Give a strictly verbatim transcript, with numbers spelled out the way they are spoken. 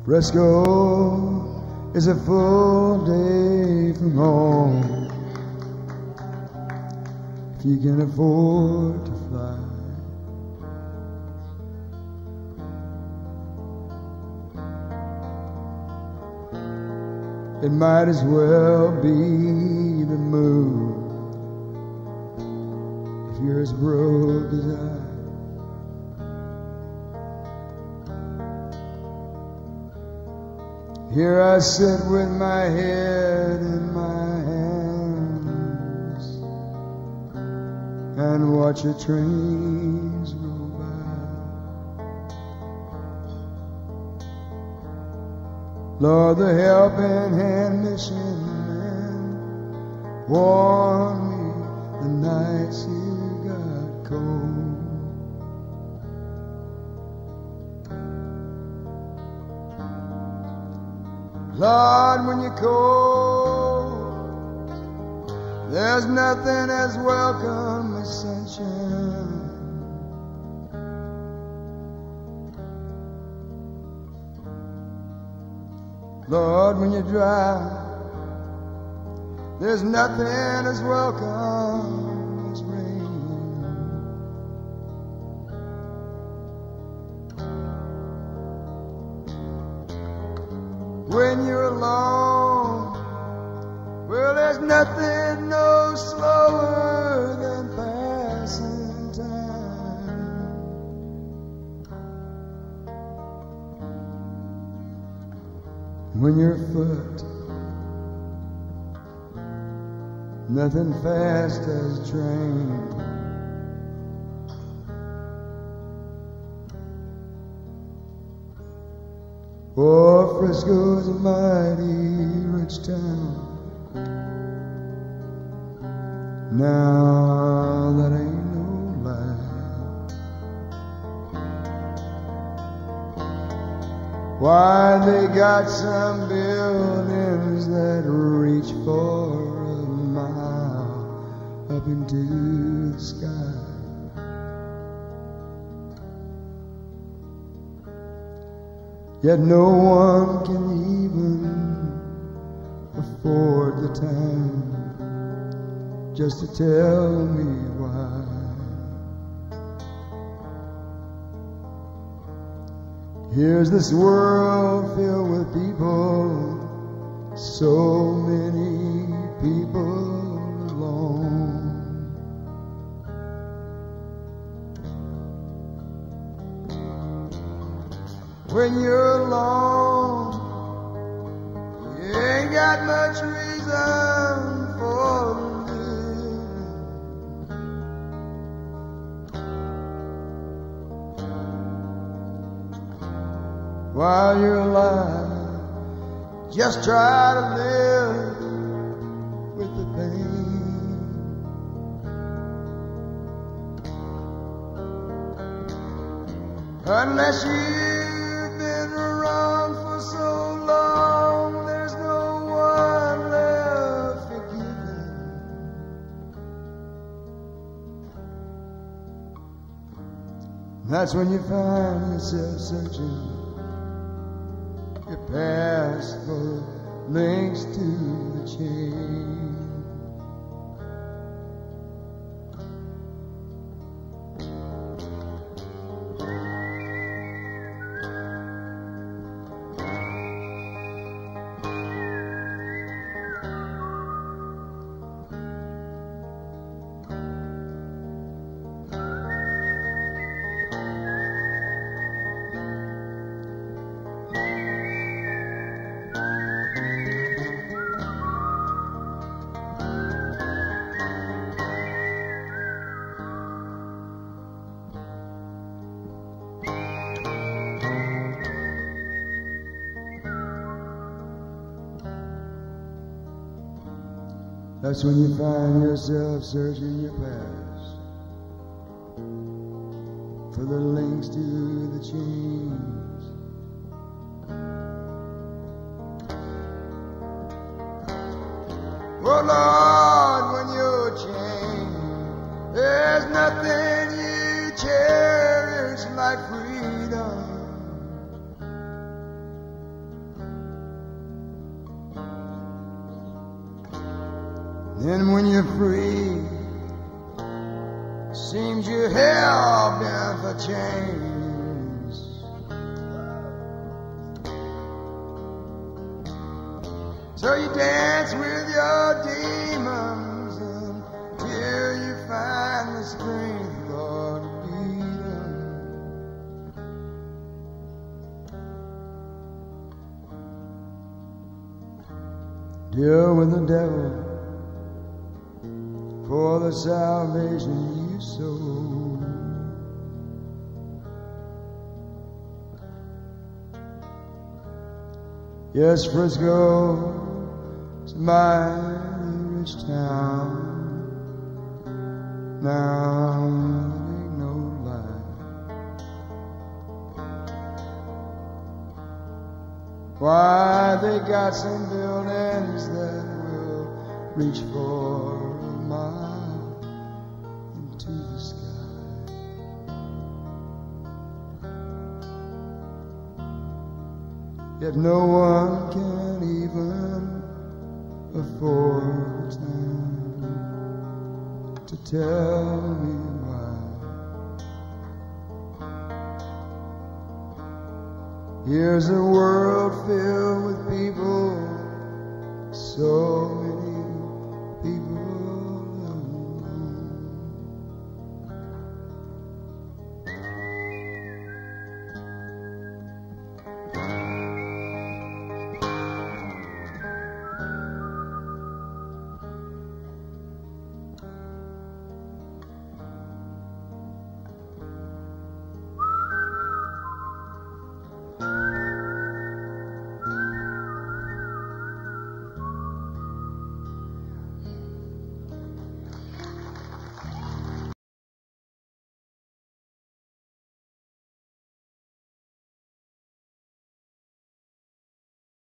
Frisco is a full day from home if you can afford to fly. It might as well be the moon if you're as broke as I. Here I sit with my head in my hands and watch the trains roll by. Lord, the helping hand mission man warned me the nights here got cold. Lord, when you're cold, there's nothing as welcome as sunshine. Lord, when you're dry, there's nothing as welcome as rain. When you're alone, well, there's nothing no slower than passing time. When you're afoot, nothing fast as a train. Oh, Frisco's a mighty rich town. Now that ain't no lie. Why, they got some buildings that reach for a mile up into the sky. Yet no one can even afford the time just to tell me why. Here's this world filled with people, so many people alone. When you're alone, you ain't got much reason for living. While you're alive, just try to live with the pain. Unless you so long, there's no one left forgiving. That's when you find yourself searching your past for links to the chain. That's when you find yourself searching your past for the links to the chains. Oh Lord, when you're chained, there's nothing you cherish like freedom. And when you're free, seems you're hell bent for change. So you dance with your demons until you find the strength, Lord, to beat them. Deal with the devil for the salvation you sow. Yes, Frisco is my rich town. Now it ain't no lie. Why, they got some buildings that will reach for a mile into the sky. Yet no one can even afford time to tell me why. Here's a world filled with people so